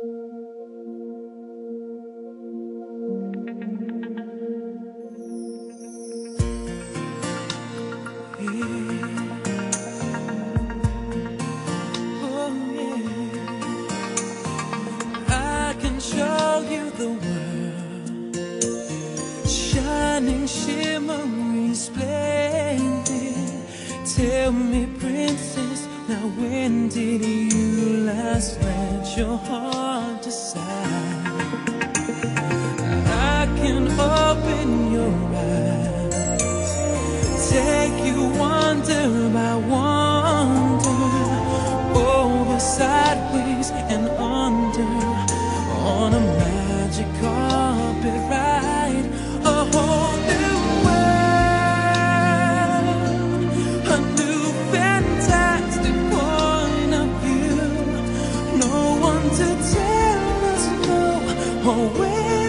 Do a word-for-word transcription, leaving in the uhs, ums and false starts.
Shimmering, splendid. Tell me, princess, now when did you last let your heart decide? I can open your eyes, take you wonder by wonder, over, sideways, and under, on a magic carpet ride. A whole new world, a new fantastic point of view. No one to tell us no or where